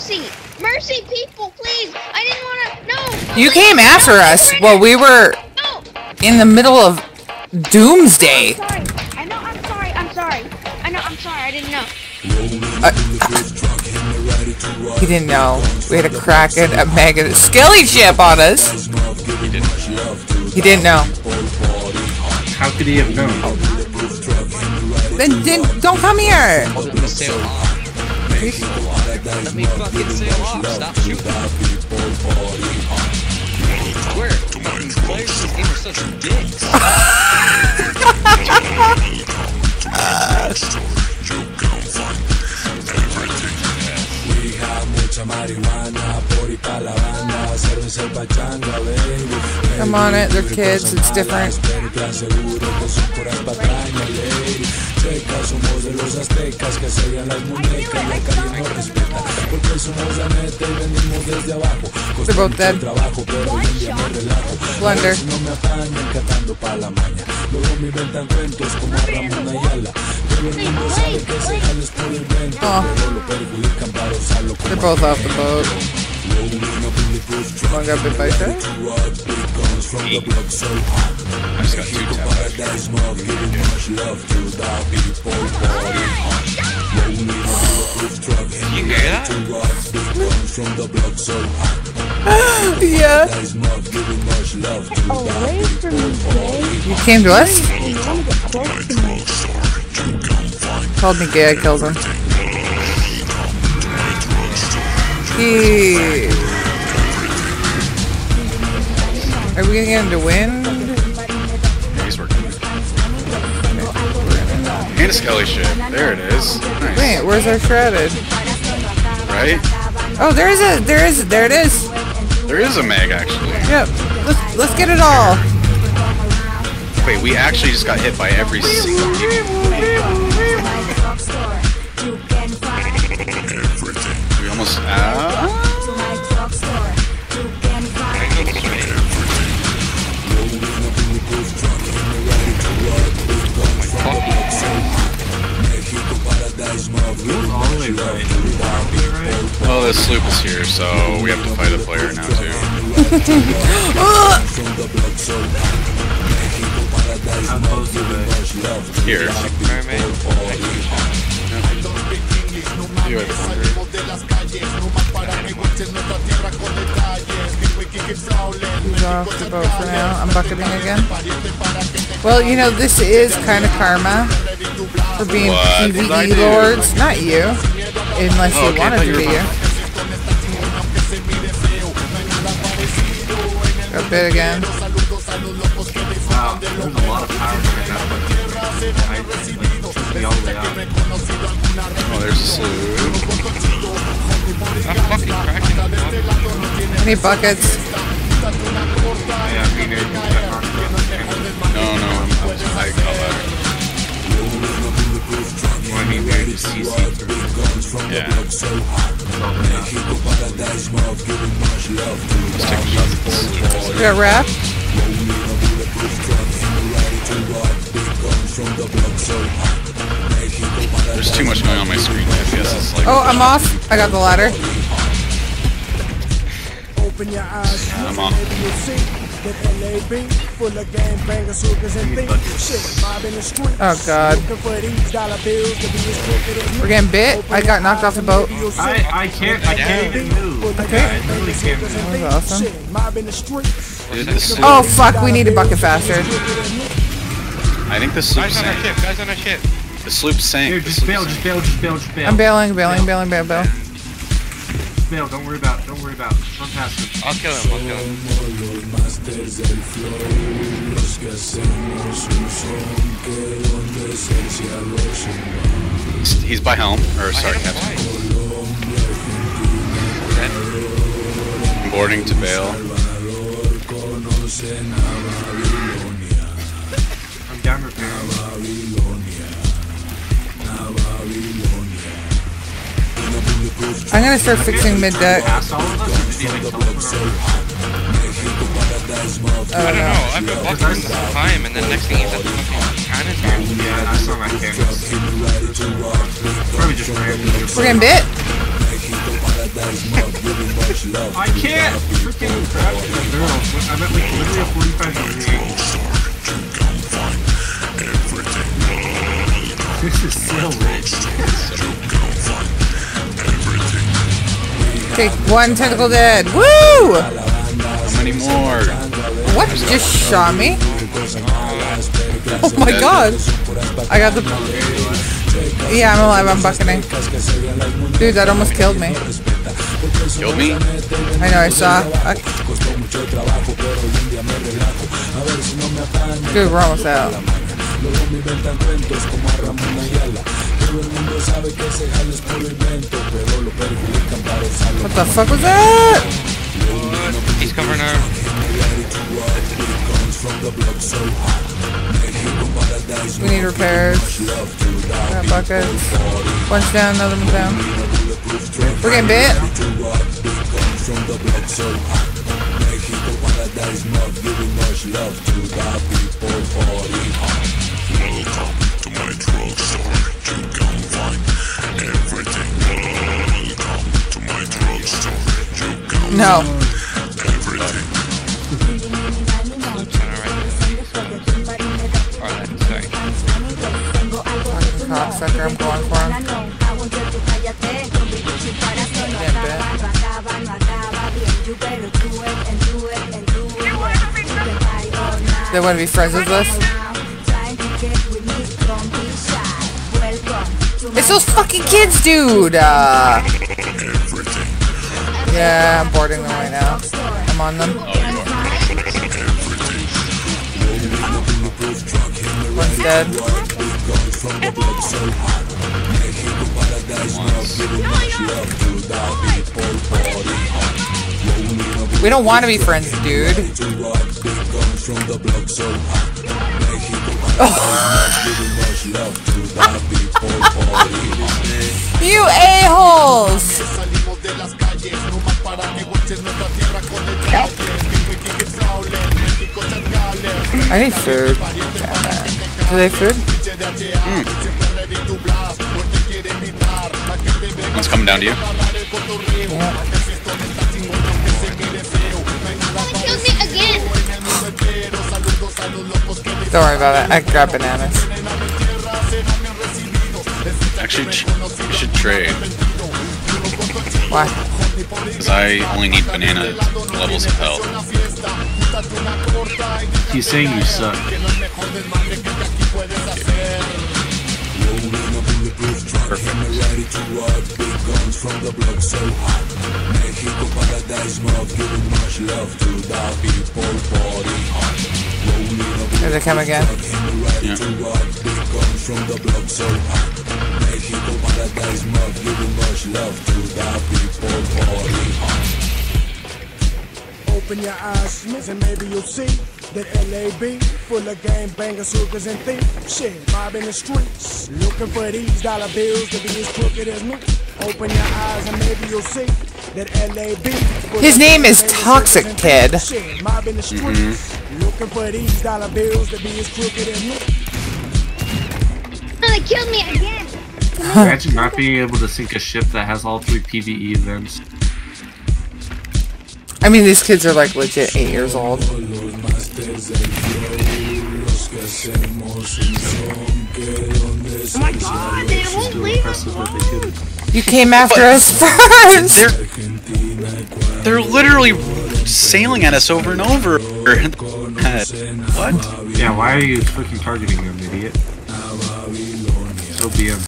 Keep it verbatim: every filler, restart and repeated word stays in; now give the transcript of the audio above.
mercy, mercy, people, please. I didn't want to. No. You came after us while we were no. in the middle of doomsday. I'm sorry. I know. I'm sorry. I'm sorry. I know. I'm sorry. I didn't know. Uh, he didn't know. We had a Kraken, a mega skelly ship on us. He didn't know. He didn't know. How could he have known? Then, then don't come here. Let me sail off. Let me fucking sail off. Stop shooting. Where? Fucking players in this game are such dicks. Come on it, they're kids, it's different. They're both dead. Blender. Oh. They're both off the boat. One got bit by a shark? I just got two tapped. You hear that? Yeah. You came to us? Called me gay, I killed him. He... Are we gonna get him to win? He's working. And a skelly ship. There it is. Nice. Wait, where's our shredded? Right? Oh, there is a, there is, there it is. There is a mag actually. Yep. Let's let's get it all. Wait, we actually just got hit by every single We almost ah. Oh, the sloop is here, so we have to fight a player now too. Here. You have He's off the boat for now. I'm bucketing again. Well, you know, this is kind of karma for being What P V did I E do? Lords. Not you. Unless Oh, you okay, I wanted thought to you be were you. Got bit again. Wow, there's a lot of power right now. I like be all the way out. Oh, there's a sloop. I'm fucking cracking. Any buckets? Yeah, me neither. No, no, I'm, I'm, I got that. Well, I mean, they're just C C through. Yeah. That's all they have. Let's take a shot at this. You got wrap? There's too much going on my screen. F P S is like. Oh, I'm off. I got the ladder. I'm off. Oh god. We're getting bit. I got knocked off the boat. I, I can't, I can't even move. Okay. I literally can't move. That was awesome. Dude, the sloop, Oh fuck, we need a bucket faster. I think the sloop Guys on our sank. ship, guys on our ship. The sloop sank. Here, The just sloop bail, sank. just bail, just bail, just bail. I'm bailing, bailing, bailing, bailing, bail. Just bail, don't worry about it, don't worry about it. Run past it. I'll kill him, I'll kill him. He's, he's by helm, or sorry, I hit him captain. twice. I'm boarding to bail. I'm down repairing. I'm gonna start fixing mid deck. Pass all of us, or did he like teleport over? I I don't don't know. know, I've been walking the whole time, and then next thing he's at the fucking cannon here. Yeah, I saw my cannons. Probably just ran. We're getting bit. I can't freaking grab the girl. I'm at like literally a forty-five degree. This is so rich. Okay, one tentacle dead. Woo! How many more? What just shot me? Oh my god! I got the. Yeah, I'm alive. I'm bucketing. Dude, that almost killed me. Killed me? I know. I saw. I... Dude, we're almost out. What the fuck was that? He's covering her. We need repairs. Got buckets. One's down, another one's down. We're getting bit. Welcome to my drugstore. You can find everything. Welcome to my drugstore. You can No. find everything. Alright, sorry. Cocksucker, I'm going for him. Getting bit. They want to be friends with us? It's those fucking kids, dude! Uh, yeah, I'm boarding them right now. I'm on them. One's dead. We don't want to be friends, dude. Oh. You a-holes! I need food. Do they have food? Mm. One's coming down to you. Yeah. Killed me again. Don't worry about it. I can grab bananas. Actually, ch we should trade. Why? Because I only need banana levels of health. He's saying you suck. Perfect. Here they come again. Yeah. Open your eyes and maybe you'll see that L A B full of gangbangers, hookers, and thieves. Shit, mob in the streets, looking for these dollar bills to be as crooked as me. Open your eyes and maybe you'll see that L A B. His name is Toxic Kid. Shit, mob in the streets, looking for these dollar bills to be as crooked as me. They killed me again. Imagine not being able to sink a ship that has all three P V E events. I mean, these kids are like legit eight years old. Oh my god, they won't leave us alone. You came after us first! They're, they're literally sailing at us over and over. What? Yeah, why are you fucking targeting them, idiot? So be him.